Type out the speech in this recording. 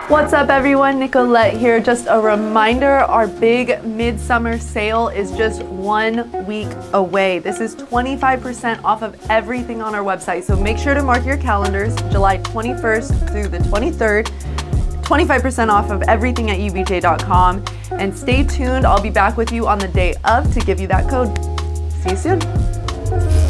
What's up everyone, Nicolette here. Just a reminder, our big midsummer sale is just 1 week away. This is 25% off of everything on our website. So make sure to mark your calendars, July 21st through the 23rd. 25% off of everything at urbj.com. And stay tuned, I'll be back with you on the day of to give you that code. See you soon.